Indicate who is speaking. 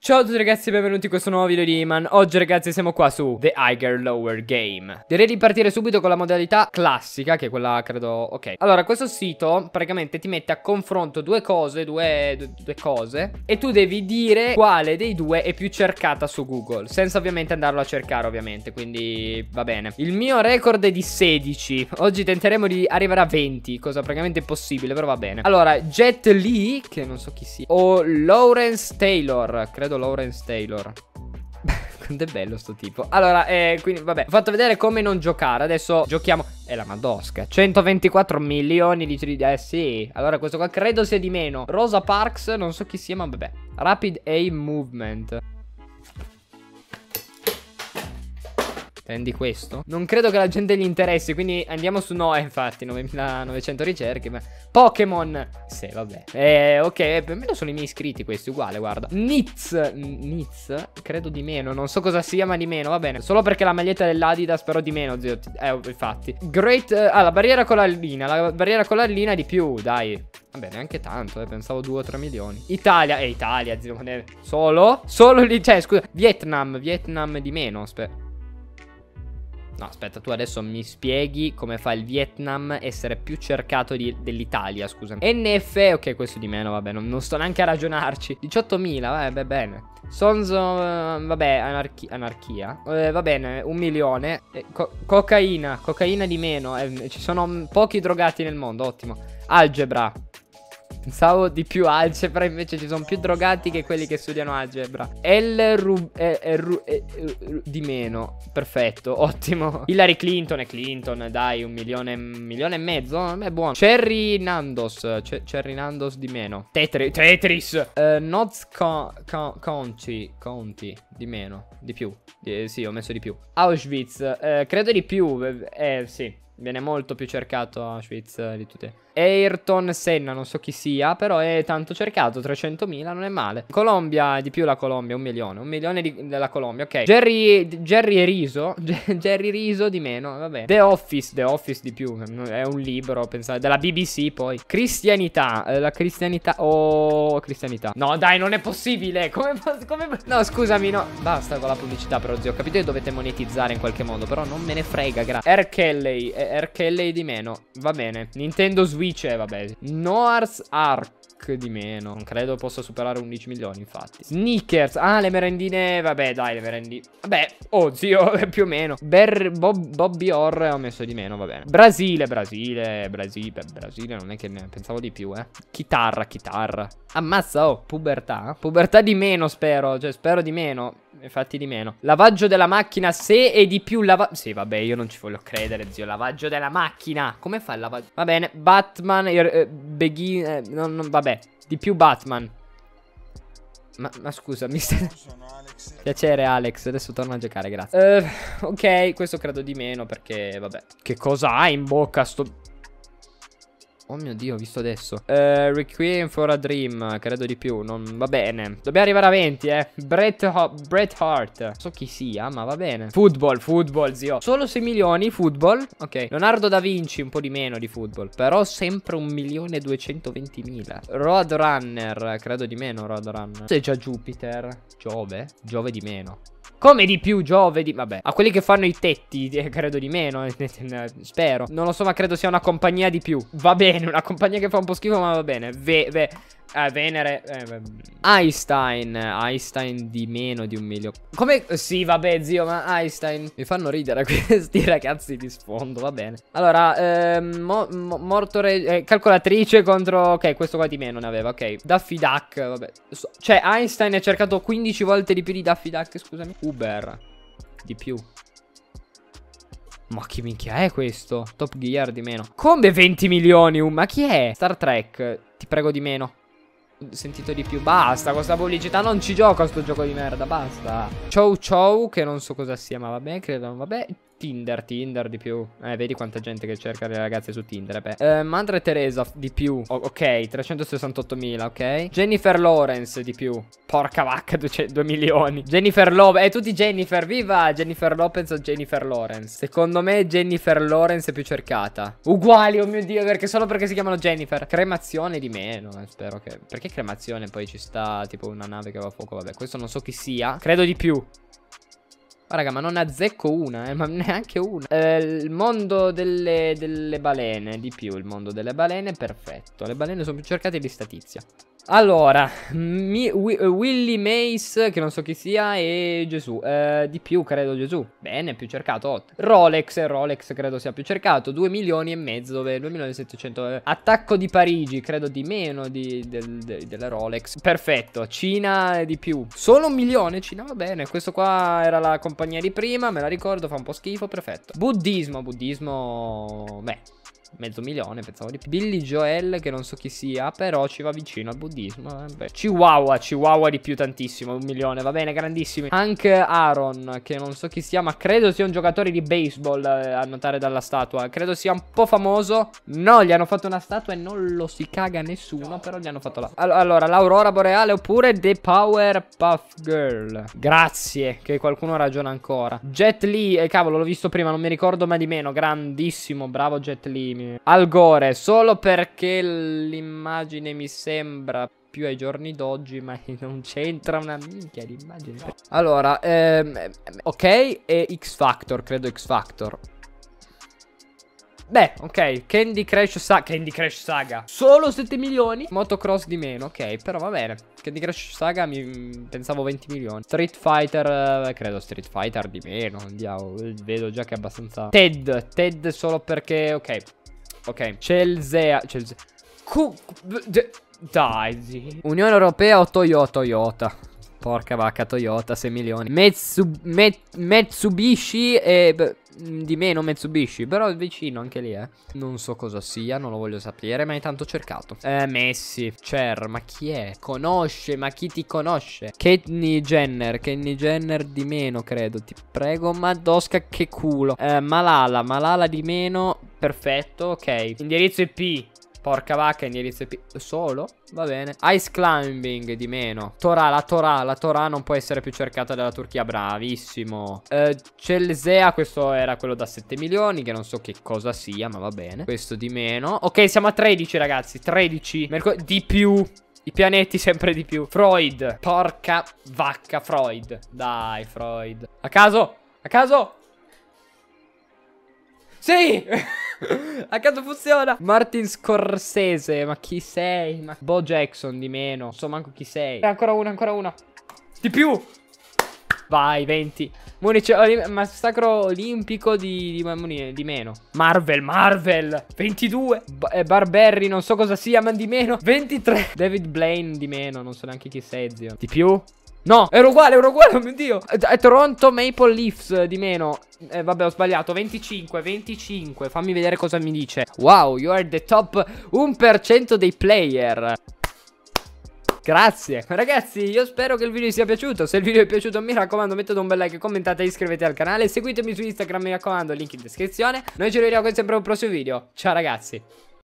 Speaker 1: Ciao a tutti ragazzi e benvenuti in questo nuovo video di Iman. Oggi ragazzi siamo qua su The Higher Lower Game. Direi di partire subito con la modalità classica, che è quella credo... ok. Allora questo sito praticamente ti mette a confronto due cose, e tu devi dire quale dei due è più cercata su Google, senza ovviamente andarlo a cercare ovviamente, quindi va bene. Il mio record è di 16. Oggi tenteremo di arrivare a 20, cosa praticamente impossibile, però va bene. Allora Jet Li, che non so chi sia, o Lawrence Taylor, credo Lawrence Taylor. Quanto è bello sto tipo. Allora, quindi vabbè, ho fatto vedere come non giocare. Adesso giochiamo. È la madosca. 124 milioni di sì. Allora questo qua credo sia di meno. Rosa Parks, non so chi sia, ma vabbè. Rapid Aim Movement. Prendi questo. Non credo che la gente gli interessi, quindi andiamo su no, infatti 9900 ricerche, ma Pokémon. Sì, vabbè. Ok, per me sono i miei iscritti questi, uguale, guarda. Nitz, credo di meno, non so cosa sia, ma di meno, va bene. Solo perché la maglietta dell'Adidas, però di meno, zio. Infatti. Great, la barriera colallina di più, dai. Va bene, anche tanto, pensavo 2 o 3 milioni. Italia, zio. Solo lì, cioè, scusa. Vietnam di meno, aspetta. No, aspetta, tu adesso mi spieghi come fa il Vietnam essere più cercato dell'Italia, scusa. NF, ok, questo di meno, vabbè, non sto neanche a ragionarci. 18.000, vabbè, bene. Sonzo, vabbè, anarchia. Va bene, 1 milione. Cocaina di meno. Ci sono pochi drogati nel mondo, ottimo. Algebra. Pensavo di più algebra, invece ci sono più drogati che quelli che studiano algebra. Di meno. Perfetto, ottimo. Hillary Clinton, dai, 1 milione e mezzo. È buono. Cherry Nandos di meno. Tetris. Notes Conti di meno. Di più. Sì, ho messo di più. Auschwitz, credo di più. Sì. Viene molto più cercato Auschwitz di tutte. Ayrton Senna, non so chi sia, però è tanto cercato, 300.000, non è male. Colombia, di più la Colombia, 1 milione. 1 milione della Colombia, ok. Jerry e Riso. Jerry Riso di meno, va bene. The Office di più, è un libro, pensate, della BBC poi. Cristianità, la cristianità, cristianità. No dai, non è possibile, come... No, scusami, no. Basta con la pubblicità però, zio, ho capito che dovete monetizzare in qualche modo, però non me ne frega, grazie. R. Kelly di meno, va bene. Nintendo Switch, vabbè. Noah's Ark di meno. Non credo possa superare 11 milioni, infatti. Sneakers. Le merendine. Vabbè, dai, le merendine. Vabbè, oh, zio, più o meno. Bobby Orr ho messo di meno, va bene. Brasile, non è che ne pensavo di più, Chitarra. Ammazza, oh, pubertà. Pubertà di meno, spero. Cioè, spero di meno. Infatti di meno. Lavaggio della macchina, se e di più sì, vabbè, io non ci voglio credere, zio. Lavaggio della macchina. Come fa il lavaggio? Va bene. Batman, vabbè. Di più Batman. Ma scusa, mister. Piacere Alex, adesso torno a giocare, grazie. Ok, questo credo di meno perché, vabbè. Che cosa ha in bocca sto... Oh mio Dio, ho visto adesso. Requiem for a Dream, credo di più. Non va bene. Dobbiamo arrivare a 20, Bret Hart. Non so chi sia, ma va bene. Football, zio. Solo 6 milioni, football. Ok. Leonardo da Vinci, un po' di meno di football. Però sempre 1.220.000. Roadrunner, credo di meno, Roadrunner. C'è già Jupiter. Giove di meno. Come di più, vabbè. A quelli che fanno i tetti, credo di meno. Spero. Non lo so, ma credo sia una compagnia di più. Va bene, una compagnia che fa un po' schifo, ma va bene. Venere. Einstein di meno di 1 milione. Come? Sì, vabbè, zio, ma Einstein. Mi fanno ridere questi ragazzi di sfondo, va bene. Allora, calcolatrice contro... Ok, questo qua di meno ne aveva, ok. Daffy Duck, vabbè. Cioè, Einstein è cercato 15 volte di più di Daffy Duck, scusami. Uber, di più. Ma che minchia è questo? Top Gear di meno. Come 20 milioni? Ma chi è? Star Trek, ti prego di meno. Sentito di più. Basta con questa pubblicità. Non ci gioco a sto gioco di merda. Basta. Chow, che non so cosa sia, ma vabbè, credo. Vabbè. Tinder di più. Vedi quanta gente che cerca le ragazze su Tinder. Madre Teresa di più. Ok, 368.000, ok. Jennifer Lawrence di più. Porca vacca, 2 milioni. Jennifer Lopez. Tutti Jennifer. Viva Jennifer Lopez o Jennifer Lawrence. Secondo me Jennifer Lawrence è più cercata. Uguali, oh mio Dio, perché solo perché si chiamano Jennifer. Cremazione di meno. Spero che... Perché cremazione poi ci sta tipo una nave che va a fuoco. Vabbè, questo non so chi sia. Credo di più. Ma raga, ma non azzecco una, ma neanche una. Il mondo delle balene, di più il mondo delle balene, perfetto. Le balene sono più cercate di statizia. Allora, Willy Mace, che non so chi sia, e Gesù. Di più, credo Gesù. Bene, più cercato. Rolex credo sia più cercato. 2 milioni e mezzo, dove 2 milioni e 700. Attacco di Parigi, credo di meno delle Rolex. Perfetto. Cina di più. Solo 1 milione, Cina va bene. Questo qua era la compagnia di prima, me la ricordo, fa un po' schifo, perfetto. Buddismo, beh, 500.000, pensavo di più. Billy Joel, che non so chi sia, però ci va vicino al buddismo. Chihuahua di più tantissimo, 1 milione, va bene, grandissimi. Hank Aaron, che non so chi sia, ma credo sia un giocatore di baseball, a notare dalla statua. Credo sia un po' famoso. No, gli hanno fatto una statua e non lo si caga nessuno, però gli hanno fatto la... Allora, l'Aurora Boreale oppure The Powerpuff Girl. Grazie, che qualcuno ragiona ancora. Jet Li, cavolo, l'ho visto prima, non mi ricordo mai di meno. Grandissimo, bravo Jet Li. Al Gore, solo perché l'immagine mi sembra più ai giorni d'oggi, ma non c'entra una minchia l'immagine. Allora, ok, e X Factor, credo X Factor. Beh, ok, Candy Crush Saga. Solo 7 milioni. Motocross di meno, ok, però va bene. Candy Crush Saga pensavo 20 milioni. Street Fighter, credo Street Fighter di meno. Andiamo, vedo già che è abbastanza... Ted solo perché, ok, Chelsea. Dai, Unione Europea o Toyota. Porca vacca, Toyota, 6 milioni. Mitsubishi e... di meno Mitsubishi, però è vicino anche lì, Non so cosa sia, non lo voglio sapere, ma è tanto cercato. Messi, Cher, ma chi è? Conosce, ma chi ti conosce? Kendall Jenner di meno, credo, ti prego, Madosca, che culo. Malala di meno, perfetto, ok. Indirizzo IP. Porca vacca, indirizzo IP. Solo? Va bene. Ice climbing di meno. La Torah non può essere più cercata della Turchia. Bravissimo. Chelsea, questo era quello da 7 milioni, che non so che cosa sia, ma va bene. Questo di meno. Ok, siamo a 13, ragazzi. 13. Di più. I pianeti sempre di più. Freud. Porca vacca, Freud. Dai, Freud. A caso. Sì. A caso funziona. Martin Scorsese, ma chi sei? Bo Jackson di meno. Non so manco chi sei. Ancora una. Di più. Vai, 20. Massacro olimpico di meno. Marvel 22. Barberry, non so cosa sia, ma di meno. 23. David Blaine di meno, non so neanche chi sei, zio. Di più? No, ero uguale, oh mio Dio. Toronto Maple Leafs di meno. Vabbè, ho sbagliato. 25. Fammi vedere cosa mi dice. Wow, you are the top 1% dei player. Grazie. Ragazzi, io spero che il video vi sia piaciuto. Se il video vi è piaciuto, mi raccomando, mettete un bel like, commentate e iscrivetevi al canale. Seguitemi su Instagram, mi raccomando, link in descrizione. Noi ci rivediamo sempre in un prossimo video. Ciao ragazzi.